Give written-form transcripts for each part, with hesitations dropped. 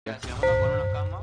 Si vamos a poner una cama.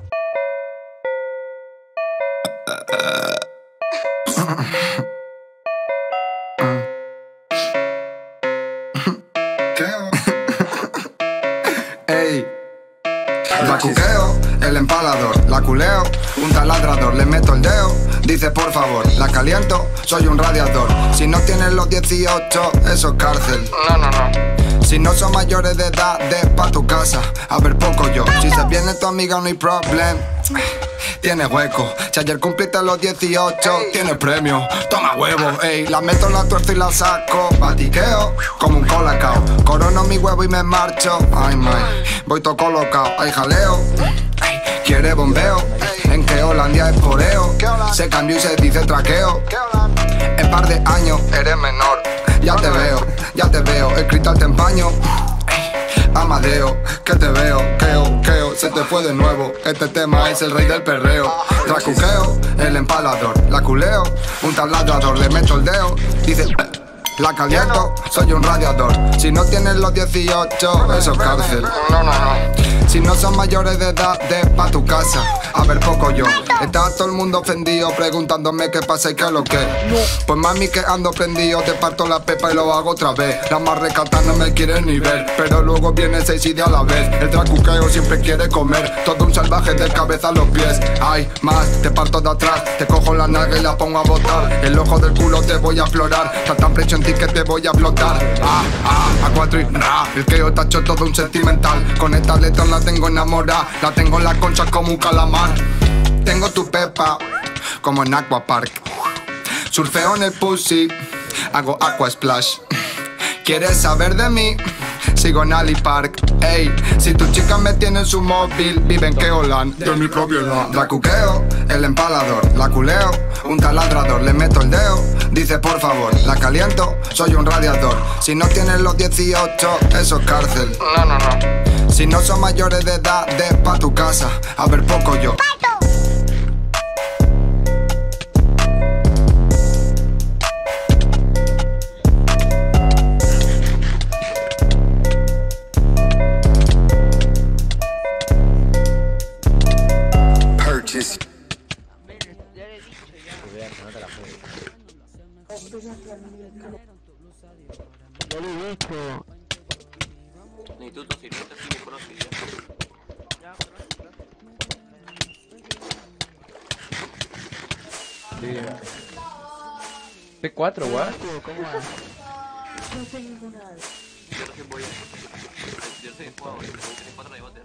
Ey, la cuqueo, el empalador, la culeo, un taladrador, le meto el dedo, dice por favor, la caliento, soy un radiador. Si no tienes los 18, eso es cárcel. No. Si no son mayores de edad, de pa' tu casa, a ver poco yo. Si se viene tu amiga no hay problem, tiene hueco. Si ayer cumpliste los 18, tienes premio. Toma huevo, ey, la meto, la tuerzo y la saco. Batiqueo, como un colacao. Corono mi huevo y me marcho. Ay, my, voy todo colocao. Ay, jaleo, quiere bombeo. En que Holandia es poreo. Se cambió y se dice traqueo. En par de años eres menor. Ya te veo, escrito al tempaño. Amadeo, que te veo, queo, se te fue de nuevo. Este tema es el rey del perreo. Tracuqueo, el empalador, la culeo, un taladrador, le meto el dedo, dice la caliento, soy un radiador. Si no tienes los 18, eso es cárcel. No. Si no son mayores de edad, de pa' tu casa, a ver poco yo. Está todo el mundo ofendido preguntándome qué pasa y qué es lo que. Pues mami que ando prendido, te parto la pepa y lo hago otra vez. Las más recatas no me quieren ni ver, pero luego viene 6 ideas a la vez. El tracuqueo siempre quiere comer, todo un salvaje de cabeza a los pies. Ay, más, te parto de atrás, te cojo la nalga y la pongo a botar. El ojo del culo te voy a aflorar, tanta presión en ti que te voy a explotar. A 4 y ra, el que yo tacho todo un sentimental. Con esta letra la tengo enamorada, la tengo en la concha como un calamar. Tengo tu pepa, como en Aquapark. Surfeo en el pussy, hago aqua splash. ¿Quieres saber de mí? Sigo en Ali Park. Ey, si tu chica me tiene en su móvil, vive en Keolan, yo en mi propiedad. La cuqueo, el empalador, la culeo, un taladrador, le meto el dedo, dice por favor, la caliento, soy un radiador. Si no tienes los 18, eso es cárcel. No. Si no son mayores de edad, de pa' tu casa, a ver poco yo. Ni tú, si no te sigues por así. P4, what? ¿Cómo es? Yo no sé voy a... Yo no sé jugar, voy a tener 4 de bote.